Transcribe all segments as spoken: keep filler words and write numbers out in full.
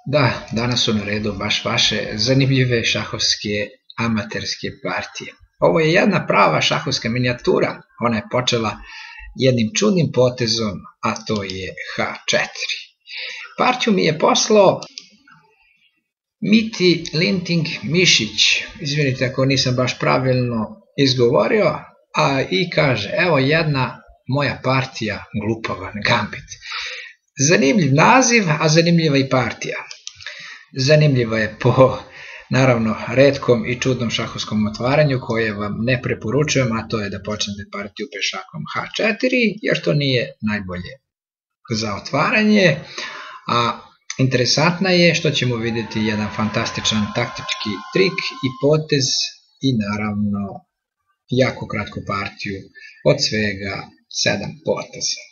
Da, danas su na redu baš vaše zanimljive šahovske amaterske partije. Ovo je jedna prava šahovska minijatura. Ona je počela jednim čudnim potezom, a to je ha četiri. Partiju mi je poslao Miti Linting Mišić. Izvinite ako nisam baš pravilno izgovorio, a i kaže, evo jedna moja partija glupavan gambit. Zanimljiv naziv, a zanimljiva i partija. Zanimljiva je po, naravno, retkom i čudnom šahovskom otvaranju koje vam ne preporučujem, a to je da počnete partiju pešakom ha četiri, jer to nije najbolje za otvaranje, a interesantna je što ćemo vidjeti jedan fantastičan taktički trik i potez i naravno jako kratku partiju od svega sedam poteza.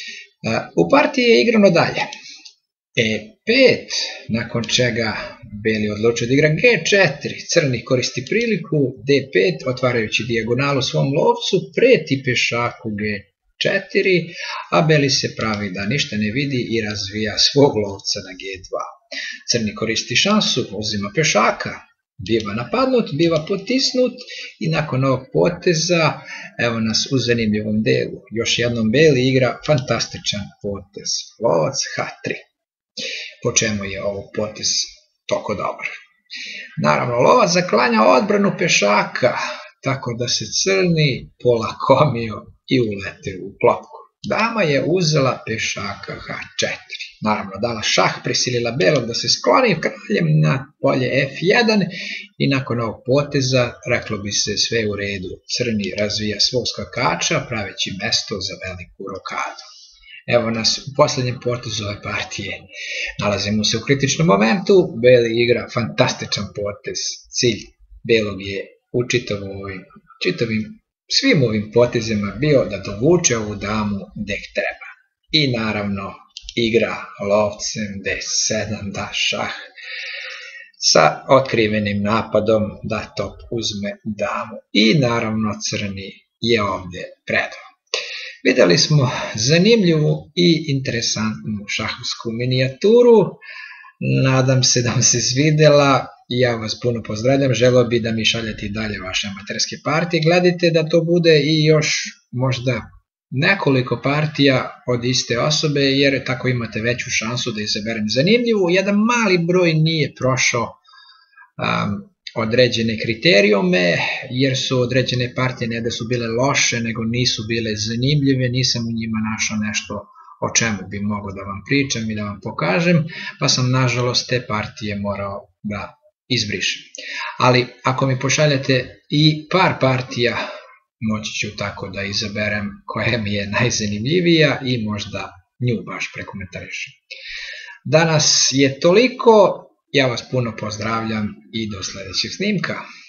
U partiji je igrano dalje e pet, nakon čega beli odlučuje da igra ge četiri, crni koristi priliku, de pet, otvarajući dijagonalu svom lovcu, preti pešaku ge četiri, a beli se pravi da ništa ne vidi i razvija svog lovca na ge dva. Crni koristi šansu, uzima pešaka, biva napadnut, biva potisnut i nakon ovog poteza, evo nas u zanimljivom delu. Još jednom beli igra fantastičan potez, lovac ha tri. Po čemu je ovo potez toko dobar? Naravno, lovac zaklanja odbranu pešaka, tako da se crni polakomio i ulete u klopku. Dama je uzela pešaka ha četiri. Naravno, dala šah, prisilila belog da se skloni kraljem na polje ef jedan i nakon ovog poteza, reklo bi se sve u redu, crni razvija svog skakača praveći mesto za veliku rokadu. Evo nas u posljednjem potezu ove partije. Nalazimo se u kritičnom momentu, beli igra fantastičan potez. Cilj belog je u čitavim, čitavim svim ovim potezima bio da dovuče ovu damu gde treba. I naravno igra lovcem de sedam, da šah sa otkrivenim napadom da top uzme damu. I naravno crni je ovdje predao. Vidjeli smo zanimljivu i interesantnu šahovsku minijaturu. Nadam se da vam se svidjela. Ja vas puno pozdravljam. Želeo bi da mi šaljete i dalje vaše amaterske partije. Gledajte da to bude i još možda nekoliko partija od iste osobe, jer tako imate veću šansu da izaberem zanimljivu. Jedan mali broj nije prošao um, određene kriterijume, jer su određene partije ne da su bile loše, nego nisu bile zanimljive, nisam u njima našao nešto o čemu bi mogao da vam pričam i da vam pokažem, pa sam nažalost te partije morao da izbrišem. Ali ako mi pošaljete i par partija, moći ću tako da izaberem koja mi je najzanimljivija i možda nju baš prekomentarišem. Danas je toliko. Ja vas puno pozdravljam i do sljedećeg snimka.